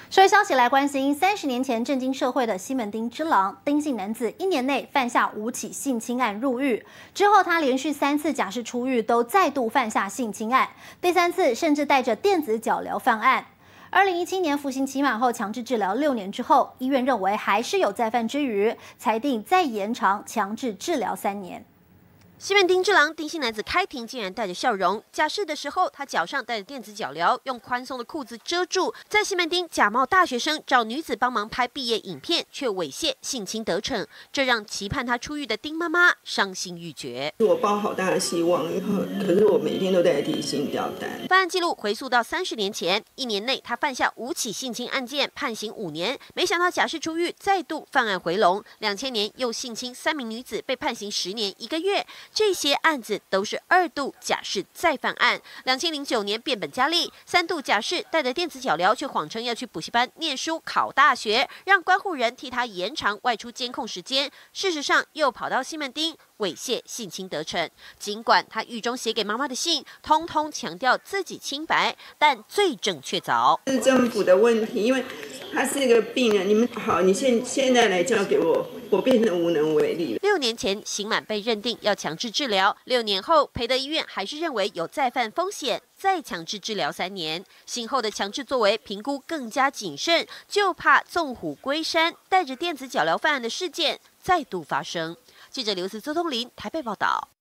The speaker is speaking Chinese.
社会消息来关心，30年前震惊社会的西门町之狼，丁姓男子1年内犯下5起性侵案入狱，之后他连续3次假释出狱，都再度犯下性侵案，第3次甚至带着电子脚镣犯案。2017年服刑期满后强制治疗6年之后，医院认为还是有再犯之余，裁定再延长强制治疗3年。 西门町之狼丁姓男子开庭竟然带着笑容，假释的时候他脚上带着电子脚镣，用宽松的裤子遮住，在西门町假冒大学生找女子帮忙拍毕业影片，却猥亵性侵得逞，这让期盼他出狱的丁妈妈伤心欲绝。 我抱好大的希望，可是我每天都在提心吊胆。 犯案记录回溯到30年前，1年内他犯下5起性侵案件，判刑5年，没想到假释出狱，再度犯案回笼。2000年又性侵3名女子，被判刑10年1个月。 这些案子都是2度假释再犯案。2009年变本加厉，3度假释，带着电子脚镣，却谎称要去补习班念书考大学，让关护人替他延长外出监控时间。事实上，又跑到西门町猥亵性侵得逞。尽管他狱中写给妈妈的信，通通强调自己清白，但罪证确凿。 是政府的问题，因为他是一个病人。你们好，你现在来交给我，我变成无能为力了。 6年前刑满被认定要强制治疗，6年后培德医院还是认为有再犯风险，再强制治疗3年。刑后的强制作为评估更加谨慎，就怕纵虎归山，带着电子脚镣犯案的事件再度发生。记者刘思周东林台北报道。